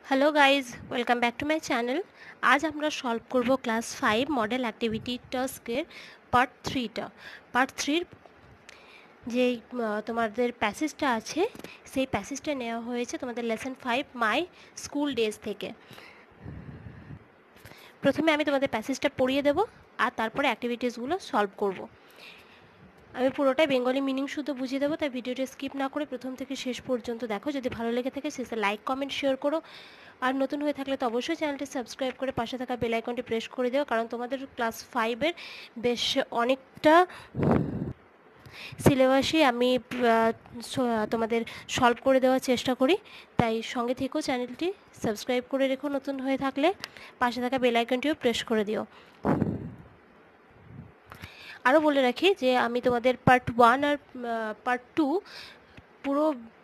Hello guys welcome back to my channel. आज আমরা solve করব ক্লাস 5 মডেল অ্যাক্টিভিটি টাস্কের পার্ট 3টা। পার্ট 3 যে তোমাদের প্যাসেজটা আছে সেই প্যাসেজটা নেওয়া হয়েছে তোমাদের লেসন 5 মাই স্কুল ডেজ থেকে। প্রথমে আমি তোমাদের প্যাসেজটা পড়িয়ে দেব আর তারপরে অ্যাক্টিভিটিসগুলো সলভ করব। আমি পুরোটাই বেঙ্গলি মিনিং শুধু বুঝিয়ে দেবো, তাই ভিডিওটা স্কিপ না করে প্রথম থেকে শেষ পর্যন্ত দেখো। যদি ভালো লেগে থাকে শেষে লাইক কমেন্ট শেয়ার করো, আর নতুন হয়ে থাকলে তো অবশ্যই চ্যানেলটি সাবস্ক্রাইব করে পাশে থাকা বেল আইকনটি প্রেস করে দিও, কারণ তোমাদের ক্লাস 5-এর বেশ অনেকটা সিলেবাসই আমি তোমাদের সলভ করে দেওয়ার চেষ্টা করি। তাই সঙ্গে থেকেও চ্যানেলটি সাবস্ক্রাইব করে রেখো, নতুন হয়ে থাকলে পাশে থাকা বেল আইকনটিও প্রেস করে দিও। আরও বলে রাখি যে আমি তোমাদের পার্ট 1 আর পার্ট 2 পুরো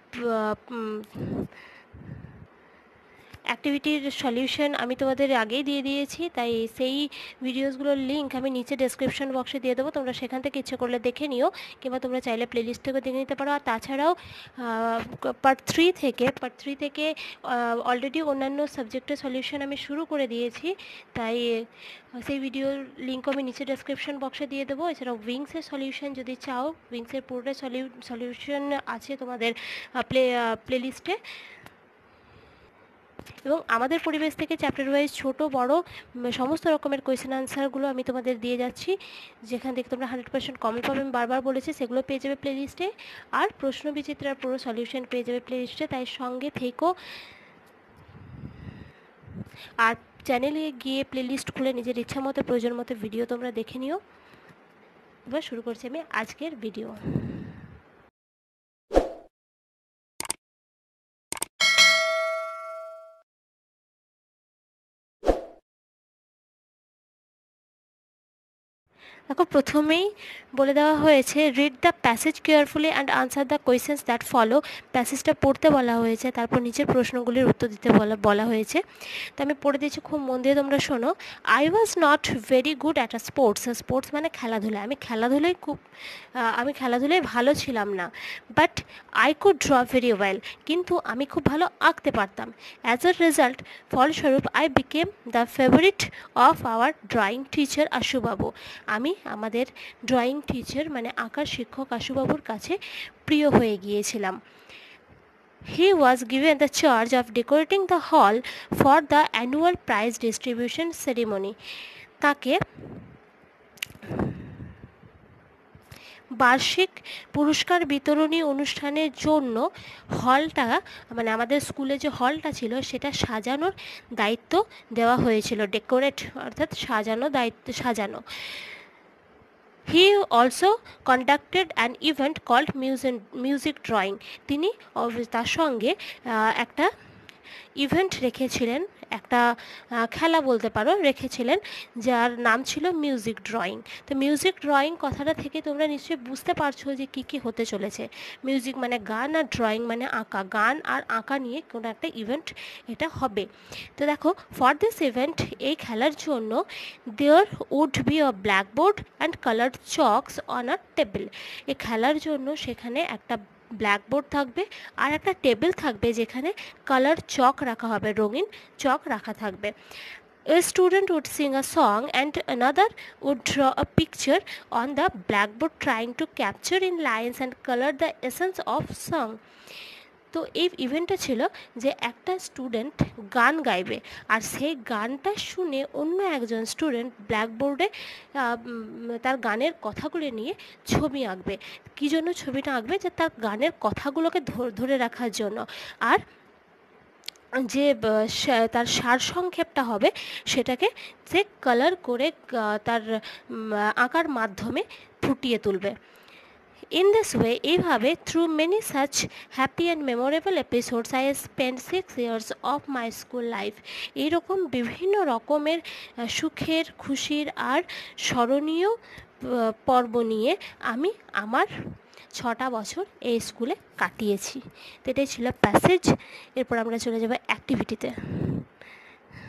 অ্যাক্টিভিটির সলিউশন আমি তোমাদের আগেই দিয়ে দিয়েছি, তাই সেই ভিডিওসগুলোর লিঙ্ক আমি নিচে ডেসক্রিপশন বক্সে দিয়ে দেবো। তোমরা সেখান থেকে ইচ্ছে করলে দেখে নিও, কিংবা তোমরা চাইলে প্লেলিস্ট থেকে দেখে নিতে পারো। আর তাছাড়াও পার্ট 3 থেকে অলরেডি অন্যান্য সাবজেক্টের সলিউশন আমি শুরু করে দিয়েছি, তাই সেই ভিডিওর লিঙ্ক আমি নিচে ডেসক্রিপশন বক্সে দিয়ে দেবো। এছাড়াও উইংসের সলিউশন যদি চাও, উইংসের পুরোটা সলিউশন আছে তোমাদের প্লেলিস্টে। এবং আমাদের পরিবেশ থেকে চ্যাপ্টার ওয়াইজ ছোট বড় সমস্ত রকমের কোয়েশ্চেন আনসারগুলো আমি তোমাদের দিয়ে যাচ্ছি, যেখান থেকে তোমরা 100% কমন পাবে। আমি বারবার বলেছি সেগুলো পেয়ে যাবে প্লেলিস্টে, আর প্রশ্ন বিচিত্রার পুরো সলিউশন পেয়ে যাবে প্লেলিস্টে, তাই সঙ্গে থেকো। আর চ্যানেলে গিয়ে প্লেলিস্ট খুলে নিজের ইচ্ছা মতো প্রয়োজন মতো ভিডিও তোমরা দেখে নিও। এবার শুরু করছি আমি আজকের ভিডিও। দেখো, প্রথমেই বলে দেওয়া হয়েছে read the passage carefully and answer the questions that follow. প্যাসেজটা পড়তে বলা হয়েছে, তারপর নিচের প্রশ্নগুলির উত্তর দিতে বলা হয়েছে। তো আমি পড়ে দিচ্ছি, খুব মন দিয়ে তোমরা শোনো। I was not very good at a sports মানে খেলাধুলা। আমি খেলাধুলায় ভালো ছিলাম না। But I could draw very well, কিন্তু আমি খুব ভালো আঁকতে পারতাম। অ্যাজ আ রেজাল্ট, ফলস্বরূপ, I became the favourite of our drawing teacher Ashubabu. আমি আমাদের ড্রয়িং টিচার মানে আঁকার শিক্ষক আশুবাবুর কাছে প্রিয় হয়ে গিয়েছিলাম। He was given the charge of decorating the hall for the annual prize distribution ceremony. তাকে বার্ষিক পুরস্কার বিতরণী অনুষ্ঠানের জন্য হলটা, মানে আমাদের স্কুলে যে হলটা ছিল সেটা সাজানোর দায়িত্ব দেওয়া হয়েছিল। ডেকোরেট অর্থাৎ সাজানো। He also conducted an event called music drawing. তিনি তার সঙ্গে একটা ইভেন্ট রেখেছিলেন, একটা খেলা বলতে পারো রেখেছিলেন, যার নাম ছিল মিউজিক ড্রয়িং। তো মিউজিক ড্রয়িং কথাটা থেকে তোমরা নিশ্চয়ই বুঝতে পারছো যে কী কী হতে চলেছে। মিউজিক মানে গান, আর ড্রয়িং মানে আঁকা। গান আর আঁকা নিয়ে কোনো একটা ইভেন্ট এটা হবে। তো দেখো, ফর দিস ইভেন্ট, এই খেলার জন্য, there would be a blackboard and coloured chalks on a table. এই খেলার জন্য সেখানে একটা ব্ল্যাকবোর্ড থাকবে আর একটা টেবিল থাকবে, যেখানে কালার চক রাখা হবে, রঙিন চক রাখা থাকবে। A student would sing a song and another would draw a picture on the blackboard, trying to capture in lines and color the essence of song. তো এই ইভেন্টটা ছিল যে একটা স্টুডেন্ট গান গাইবে, আর সেই গানটা শুনে অন্য একজন স্টুডেন্ট ব্ল্যাকবোর্ডে তার গানের কথাগুলো নিয়ে ছবি আঁকবে। কী জন্য ছবিটা আঁকবে? যে তার গানের কথাগুলোকে ধরে রাখার জন্য। আর যে তার সারসংক্ষেপটা হবে সেটাকে সে কালার করে তার আঁকার মাধ্যমে ফুটিয়ে তুলবে। In this way, এইভাবে through many such happy and memorable episodes, I spent 6 years of my school life. এইরকম বিভিন্ন রকমের সুখের, খুশির আর স্মরণীয় পর্ব নিয়ে আমি আমার 6টা বছর এই স্কুলে কাটিয়েছি। তো এটাই ছিল প্যাসেজ। এরপর আমরা চলে যাব অ্যাক্টিভিটিতে।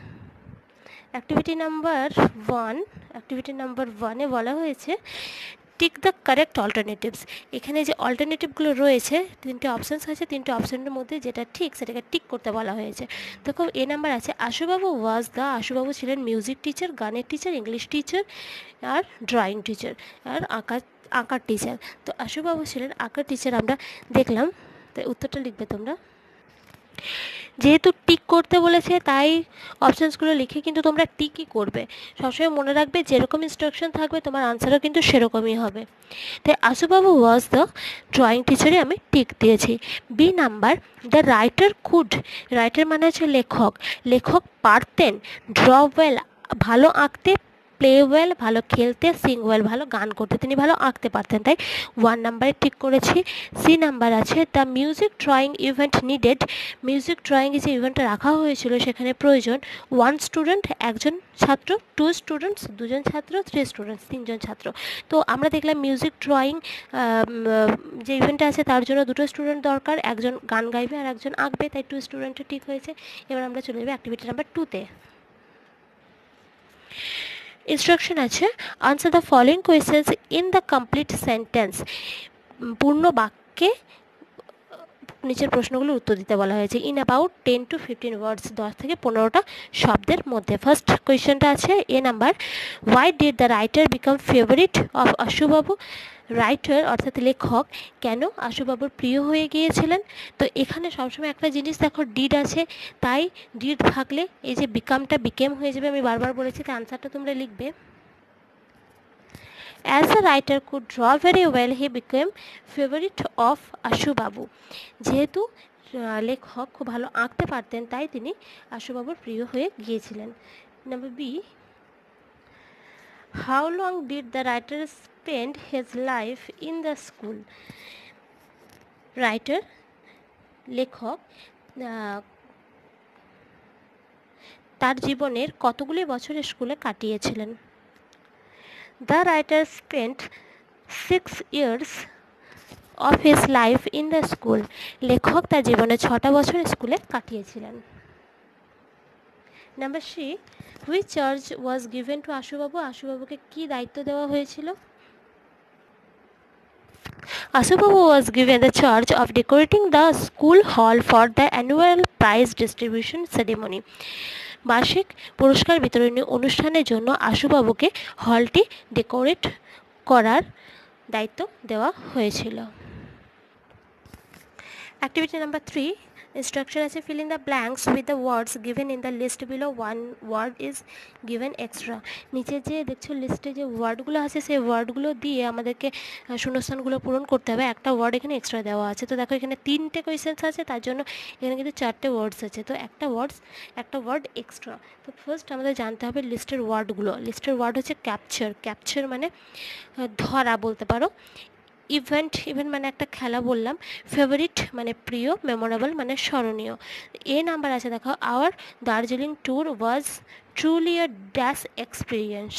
অ্যাক্টিভিটি নাম্বার 1 বলা হয়েছে টিক দ্য কারেক্ট অল্টারনেটিভস। এখানে যে অল্টারনেটিভগুলো রয়েছে, তিনটে অপশানস আছে, তিনটে অপশানের মধ্যে যেটা ঠিক সেটাকে টিক করতে বলা হয়েছে। দেখো এ নাম্বার আছে আশুবাবু ওয়াজ দ্য, আশুবাবু ছিলেন মিউজিক টিচার, গানের টিচার, ইংলিশ টিচার আর ড্রয়িং টিচার আর আঁকার টিচার। তো আশুবাবু ছিলেন আঁকার টিচার আমরা দেখলাম। তাই উত্তরটা লিখবে তোমরা। যেহেতু টিক করতে বলেছে তাই অপশানসগুলো লিখে কিন্তু তোমরা টিকই করবে। সবসময় মনে রাখবে যেরকম ইনস্ট্রাকশন থাকবে তোমার আনসারও কিন্তু সেরকমই হবে। তাই আশুবাবু ওয়াজ দ্য ড্রয়িং টিচারে আমি টিক দিয়েছি। B number, the writer could, writer মানে হচ্ছে লেখক, লেখক পারতেন ড্র ওয়েল ভালো আঁকতে, প্লে ওয়েল ভালো খেলতে, সিং ওয়েল ভালো গান করতে, তিনি ভালো আঁকতে পারতেন, তাই 1 নাম্বারে ঠিক করেছি। সি নাম্বার আছে the music drawing event needed, music ড্রয়িংয়ে যে ইভেন্টটা রাখা হয়েছিল সেখানে প্রয়োজন 1 স্টুডেন্ট একজন ছাত্র, 2 স্টুডেন্টস দুজন ছাত্র, 3 স্টুডেন্টস তিনজন ছাত্র। তো আমরা দেখলাম মিউজিক ড্রয়িং যে ইভেন্টটা আছে তার জন্য 2টো স্টুডেন্ট দরকার, একজন গান গাইবে আর একজন আঁকবে, তাই 2 স্টুডেন্টটা ঠিক হয়েছে। এবার আমরা চলে যাবো অ্যাক্টিভিটি নাম্বার 2তে। ইনস্ট্রাকশন আছে answer the following questions in the complete sentence, পূর্ণ বাক্যে নিচের প্রশ্নগুলোর উত্তর দিতে বলা হয়েছে। ইন অ্যাবাউট 10 to 15 ওয়ার্ডস, 10 থেকে 15টা শব্দের মধ্যে। ফার্স্ট কোয়েশ্চেনটা আছে A number, why did the writer become favourite of Ashubabu, writer অর্থাৎ লেখক কেন আশুবাবুর প্রিয় হয়ে গিয়েছিলেন। তো এখানে সবসময় একটা জিনিস দেখো ডিড আছে, তাই ডিড থাকলে এই যে বিকামটা বিকেম হয়ে যাবে, আমি বারবার বলেছি, তাই আনসারটা তোমরা লিখবে। As the writer could draw very well, he became favorite of আশুবাবু, যেহেতু লেখক খুব ভালো আঁকতে পারতেন তাই তিনি আশুবাবুর প্রিয় হয়ে গিয়েছিলেন। Number B, how long did the writer spend his life in the school, writer লেখক তার জীবনের কতগুলি বছর স্কুলে কাটিয়েছিলেন। The writer spent 6 years of his life in the school, লেখক তার জীবনে 6টা বছর স্কুলে কাটিয়েছিলেন। Number C, which charge was given to Ashubabu, আশুবাবুকে কি দায়িত্ব দেওয়া হয়েছিল। আশুবাবু was given the charge of decorating the school hall for the annual prize distribution ceremony, বার্ষিক পুরস্কার বিতরণী অনুষ্ঠানের জন্য আশুবাবুকে হলটি ডেকোরেট করার দায়িত্ব দেওয়া হয়েছিল। অ্যাক্টিভিটি নাম্বার 3, ইনস্ট্রাকশন আছে fill in the blanks with the words given in the list below, 1 word is given extra. নিচে যে দেখছো লিস্টে যে ওয়ার্ডগুলো আছে সেই ওয়ার্ডগুলো দিয়ে আমাদেরকে শূন্যস্থানগুলো পূরণ করতে হবে, একটা ওয়ার্ড এখানে এক্সট্রা দেওয়া আছে। তো দেখো এখানে 3টে কোয়েশ্চেন্স আছে, তার জন্য এখানে কিন্তু 4টে ওয়ার্ডস আছে, তো একটা ওয়ার্ড এক্সট্রা। তো ফার্স্ট আমাদের জানতে হবে লিস্টের ওয়ার্ডগুলো। লিস্টের ওয়ার্ড হচ্ছে ক্যাপচার, ক্যাপচার মানে ধরা বলতে পারো, ইভেন্ট মানে একটা খেলা বললাম, ফেভারিট মানে প্রিয়, মেমোরেবল মানে স্মরণীয়। এ নাম্বার আছে দেখো, our Darjeeling tour was truly a dash experience.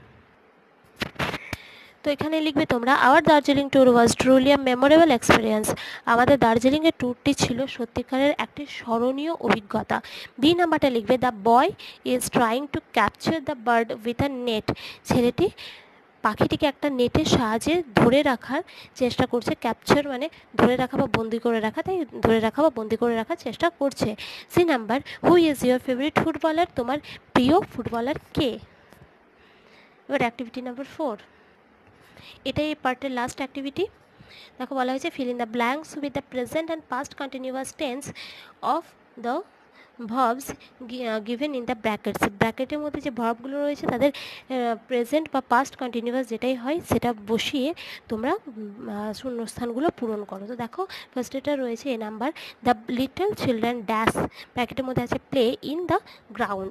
তো এখানে লিখবে তোমরা our Darjeeling tour was truly a memorable experience, আমাদের দার্জিলিংয়ের ট্যুরটি ছিল সত্যিকারের একটি স্মরণীয় অভিজ্ঞতা। বি নাম্বারটা লিখবে the boy is trying to capture the bird with a net, ছেলেটি পাখিটিকে একটা নেটের সাহায্যে ধরে রাখার চেষ্টা করছে, ক্যাপচার মানে ধরে রাখা বা বন্দি করে রাখা, তাই ধরে রাখা বা বন্দি করে রাখার চেষ্টা করছে। C number, who is your favourite footballer, তোমার প্রিয় ফুটবলার কে। এবার অ্যাক্টিভিটি নাম্বার 4, এটাই এই পার্টের লাস্ট অ্যাক্টিভিটি। দেখো বলা হয়েছে fill in the blanks with the present and past continuous tense of the verbs given in the brackets, ব্র্যাকেটের মধ্যে যে ভার্বগুলো রয়েছে তাদের প্রেজেন্ট বা পাস্ট কন্টিনিউয়াস যেটাই হয় সেটা বসিয়ে তোমরা শূন্যস্থানগুলো পূরণ করো। তো দেখো ফার্স্ট এটা রয়েছে A number, the little children dash, ব্র্যাকেটের মধ্যে আছে প্লে ইন দ্য গ্রাউন্ড।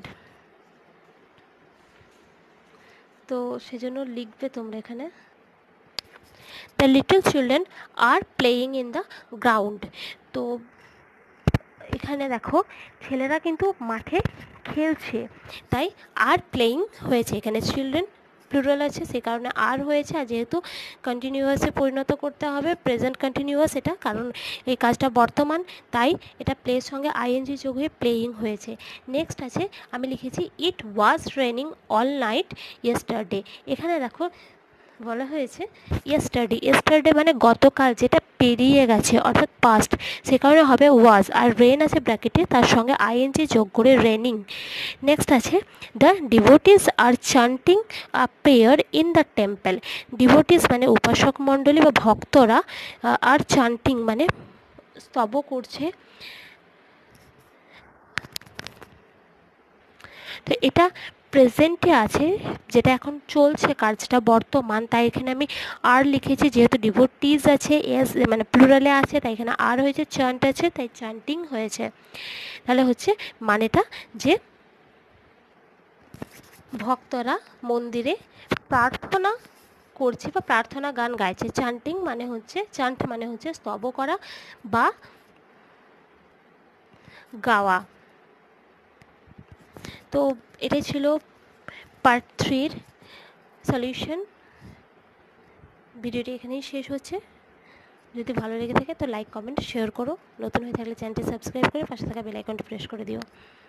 তো সেজন্য লিখবে তোমরা এখানে the little children are playing in the ground. তো এখানে দেখো ছেলেরা কিন্তু মাঠে খেলছে, তাই আর প্লেয়িং হয়েছে, এখানে চিলড্রেন প্লুরাল আছে সেই কারণে আর হয়েছে, আর যেহেতু কন্টিনিউয়াসে পরিণত করতে হবে প্রেজেন্ট কন্টিনিউয়াস এটা, কারণ এই কাজটা বর্তমান, তাই এটা প্লের সঙ্গে আইএনজি যোগ হয়ে প্লেয়িং হয়েছে। নেক্সট আছে আমি লিখেছি it was raining all night yesterday, এখানে দেখো বলা হয়েছে ইয়েস্টারডে মানে গতকাল, যেটা পেরিয়ে গেছে অর্থাৎ পাস্ট, সে কারণে হবে ওয়াজ। আর রেন আছে ব্র্যাকেটে, তার সঙ্গে আইএনজি যোগ করে রেনিং। নেক্সট আছে the devotees are chanting a prayer in the temple. Devotees মানে উপাসক মণ্ডলী বা ভক্তরা, আর চান্টিং মানে স্তব করছে। তো এটা প্রেজেন্টে আছে, যেটা এখন চলছে কাজটা, বর্তমান, তাই এখানে আমি আর লিখেছি। যেহেতু ডিভোটিস আছে, এস মানে প্লুরালে আছে, তাই এখানে আর হয়েছে, চান্ট আছে তাই চান্টিং হয়েছে। তাহলে হচ্ছে মানেটা যে ভক্তরা মন্দিরে প্রার্থনা করছে বা প্রার্থনা গান গাইছে। চান্টিং মানে হচ্ছে, চান্ট মানে হচ্ছে স্তব করা বা গাওয়া। তো এটাই ছিল পার্ট 3-র সলিউশন। ভিডিওটি এখানেই শেষ হচ্ছে। যদি ভালো লেগে থাকে তো লাইক, কমেন্ট, শেয়ার করো। নতুন হয়ে থাকলে চ্যানেলটি সাবস্ক্রাইব করে পাশে থাকা বেল আইকনটি প্রেস করে দিও।